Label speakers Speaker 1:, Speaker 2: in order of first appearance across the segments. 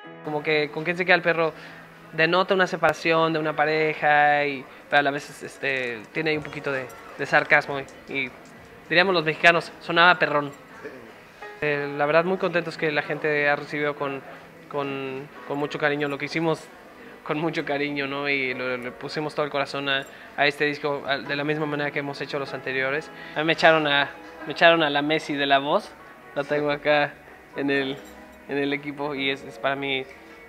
Speaker 1: Como que con quién se queda el perro denota una separación de una pareja, pero a la vez tiene ahí un poquito de sarcasmo y diríamos los mexicanos, sonaba perrón. La verdad muy contentos que la gente ha recibido con mucho cariño lo que hicimos, con mucho cariño, ¿no? Y le pusimos todo el corazón a este disco de la misma manera que hemos hecho los anteriores. A mí me echaron a la Messi de la voz, la tengo acá en el equipo y es para mí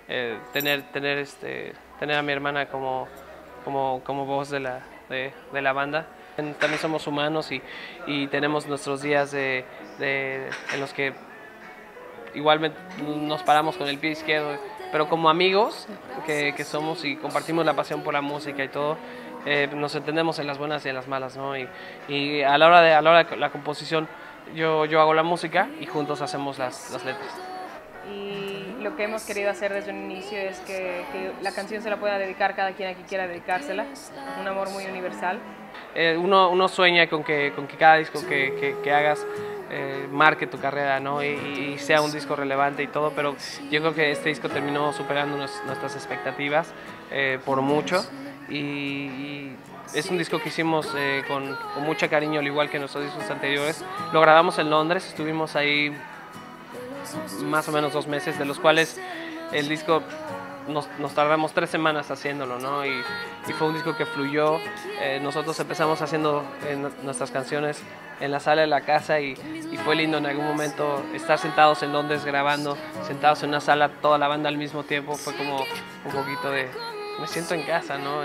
Speaker 1: tener a mi hermana como voz de la banda. También somos humanos y tenemos nuestros días en los que igualmente nos paramos con el pie izquierdo, pero como amigos que somos y compartimos la pasión por la música y todo, nos entendemos en las buenas y en las malas, ¿no? Y a la hora de la composición yo hago la música y juntos hacemos las letras.
Speaker 2: Y lo que hemos querido hacer desde un inicio es que la canción se la pueda dedicar cada quien a quien quiera dedicársela, un amor muy universal.
Speaker 1: Uno sueña con que cada disco que hagas marque tu carrera, ¿no? Y sea un disco relevante y todo, pero yo creo que este disco terminó superando nuestras expectativas por mucho y es un disco que hicimos con mucho cariño, al igual que nuestros discos anteriores. Lo grabamos en Londres, estuvimos ahí más o menos 2 meses, de los cuales el disco nos tardamos 3 semanas haciéndolo, ¿no? Y fue un disco que fluyó. Nosotros empezamos haciendo nuestras canciones en la sala de la casa y fue lindo en algún momento estar sentados en Londres grabando, sentados en una sala, toda la banda al mismo tiempo. Fue como un poquito de me siento en casa, ¿no?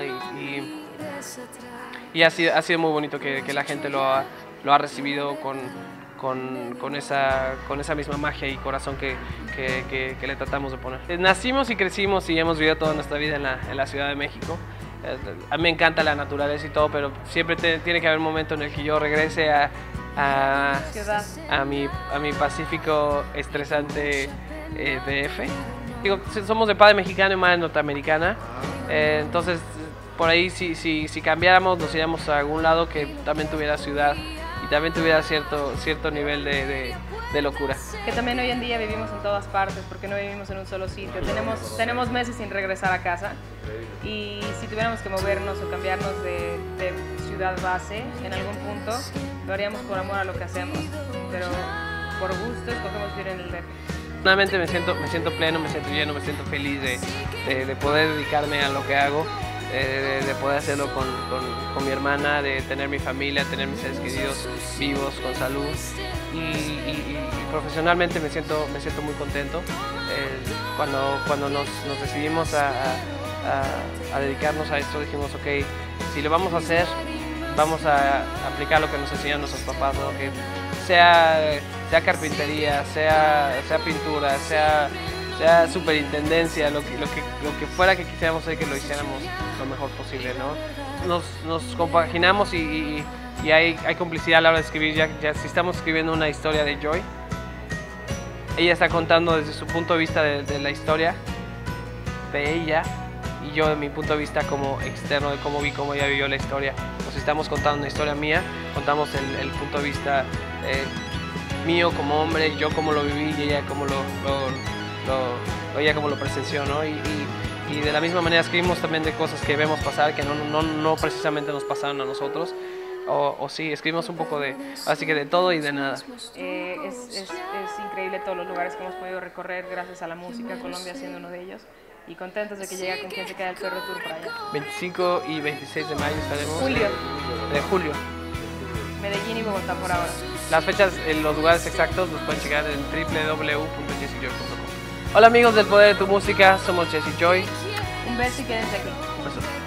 Speaker 1: Y ha sido muy bonito que la gente lo ha recibido con esa misma magia y corazón que le tratamos de poner. Nacimos y crecimos y hemos vivido toda nuestra vida en la Ciudad de México. A mí me encanta la naturaleza y todo, pero siempre tiene que haber un momento en el que yo regrese a mi pacífico estresante DF. Digo, somos de padre mexicano y madre norteamericana, entonces por ahí si cambiáramos nos iríamos a algún lado que también tuviera ciudad y también tuviera cierto nivel de locura.
Speaker 2: Que también hoy en día vivimos en todas partes, porque no vivimos en un solo sitio. Tenemos meses sin regresar a casa y si tuviéramos que movernos o cambiarnos de ciudad base en algún punto, lo haríamos por amor a lo que hacemos, pero por gusto escogemos vivir en el DF.
Speaker 1: Realmente me siento pleno, me siento lleno, me siento feliz de poder dedicarme a lo que hago. De poder hacerlo con mi hermana, de tener mi familia, tener mis seres queridos vivos, con salud y profesionalmente me siento muy contento. Cuando nos decidimos a dedicarnos a esto dijimos, ok, si lo vamos a hacer, vamos a aplicar lo que nos enseñan nuestros papás, ¿no? Que sea carpintería, sea pintura, sea superintendencia, lo que fuera que quisiéramos hacer, que lo hiciéramos lo mejor posible, ¿no? Nos compaginamos y hay complicidad a la hora de escribir. Ya si estamos escribiendo una historia de Joy, ella está contando desde su punto de vista de la historia de ella y yo de mi punto de vista como externo de cómo ella vivió la historia. O si estamos contando una historia mía, contamos el punto de vista mío como hombre, yo como lo viví y ella como ella como lo presenció, ¿no? Y de la misma manera escribimos también de cosas que vemos pasar, que no precisamente nos pasaron a nosotros, o sí, escribimos un poco así que de todo y de nada.
Speaker 2: Es increíble todos los lugares que hemos podido recorrer gracias a la música, Colombia siendo uno de ellos, y contentos de que llegue Con Quién se queda el perro tour para allá.
Speaker 1: 25 y 26 de mayo estaremos. De julio.
Speaker 2: Medellín y Bogotá por ahora.
Speaker 1: Las fechas, los lugares exactos los pueden checar en www.jessiejoy.com. Hola amigos del Poder de tu Música, somos Jessie Joy.
Speaker 2: Un beso y quédense aquí.
Speaker 1: Un beso.